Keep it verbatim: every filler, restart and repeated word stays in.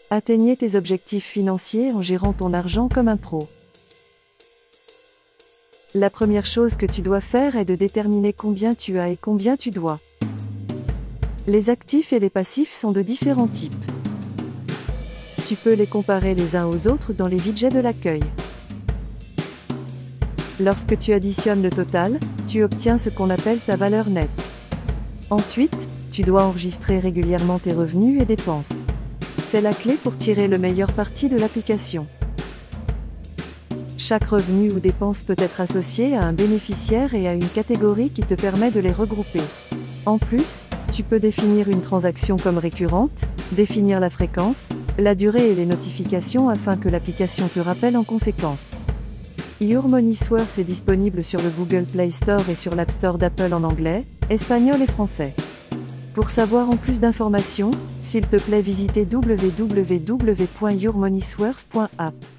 Atteignez tes objectifs financiers en gérant ton argent comme un pro. La première chose que tu dois faire est de déterminer combien tu as et combien tu dois. Les actifs et les passifs sont de différents types. Tu peux les comparer les uns aux autres dans les widgets de l'accueil. Lorsque tu additionnes le total, tu obtiens ce qu'on appelle ta valeur nette. Ensuite, tu dois enregistrer régulièrement tes revenus et dépenses. C'est la clé pour tirer le meilleur parti de l'application. Chaque revenu ou dépense peut être associé à un bénéficiaire et à une catégorie qui te permet de les regrouper. En plus, tu peux définir une transaction comme récurrente, définir la fréquence, la durée et les notifications afin que l'application te rappelle en conséquence. Your Money Source est disponible sur le Google Play Store et sur l'App Store d'Apple en anglais, espagnol et français. Pour savoir en plus d'informations, s'il te plaît visitez w w w point your money source point app.